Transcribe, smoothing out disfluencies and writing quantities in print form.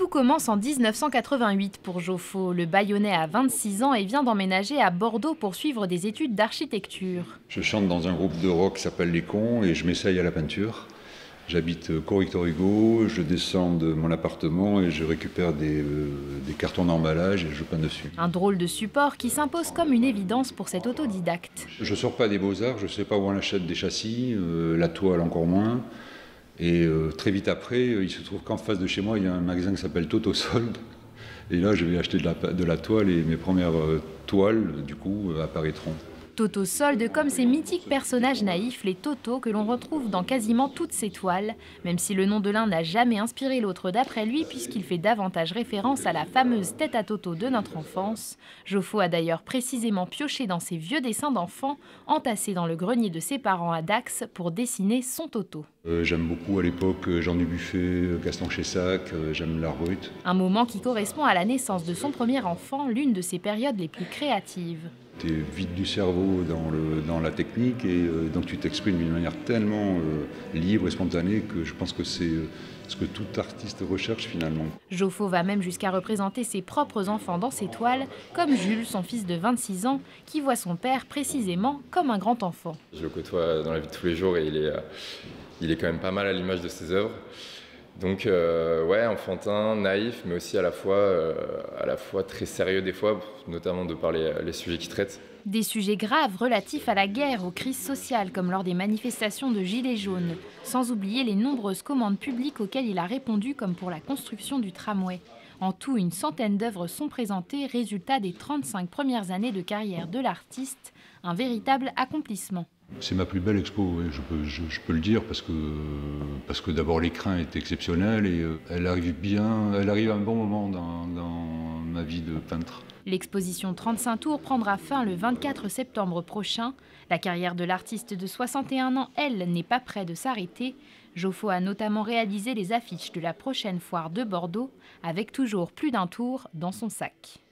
Tout commence en 1988 pour Joffo. Le Bayonnais a 26 ans et vient d'emménager à Bordeaux pour suivre des études d'architecture. Je chante dans un groupe de rock qui s'appelle Les Cons et je m'essaye à la peinture. J'habite Cours Victor Hugo, je descends de mon appartement et je récupère des cartons d'emballage et je peins dessus. Un drôle de support qui s'impose comme une évidence pour cet autodidacte. Je ne sors pas des Beaux-Arts, je ne sais pas où on achète des châssis, la toile encore moins. Et très vite après, il se trouve qu'en face de chez moi, il y a un magasin qui s'appelle Toto Solde. Et là, je vais acheter de la toile et mes premières toiles, du coup, apparaîtront. Toto Solde comme ces mythiques personnages naïfs, les Totos, que l'on retrouve dans quasiment toutes ses toiles, même si le nom de l'un n'a jamais inspiré l'autre d'après lui, puisqu'il fait davantage référence à la fameuse tête à Toto de notre enfance. Joffo a d'ailleurs précisément pioché dans ses vieux dessins d'enfants, entassés dans le grenier de ses parents à Dax, pour dessiner son Toto. J'aime beaucoup à l'époque Jean Dubuffet, Gaston Chessac, j'aime la Ruth. Un moment qui correspond à la naissance de son premier enfant, l'une de ses périodes les plus créatives. Tu es vide du cerveau dans la technique et donc tu t'exprimes d'une manière tellement libre et spontanée que je pense que c'est ce que tout artiste recherche finalement. Joffo va même jusqu'à représenter ses propres enfants dans ses toiles, comme Jules, son fils de 26 ans, qui voit son père précisément comme un grand enfant. Je le côtoie dans la vie de tous les jours et il est quand même pas mal à l'image de ses œuvres. Donc ouais, enfantin, naïf, mais aussi à la fois très sérieux des fois, notamment de par les sujets qu'il traite. Des sujets graves relatifs à la guerre, aux crises sociales, comme lors des manifestations de Gilets jaunes, sans oublier les nombreuses commandes publiques auxquelles il a répondu, comme pour la construction du tramway. En tout, une centaine d'œuvres sont présentées, résultat des 35 premières années de carrière de l'artiste, un véritable accomplissement. C'est ma plus belle expo, oui, je peux le dire, parce que d'abord l'écrin est exceptionnel et elle arrive à un bon moment dans ma vie de peintre. L'exposition 35 tours prendra fin le 24 septembre prochain. La carrière de l'artiste de 61 ans, elle, n'est pas près de s'arrêter. Joffo a notamment réalisé les affiches de la prochaine foire de Bordeaux, avec toujours plus d'un tour dans son sac.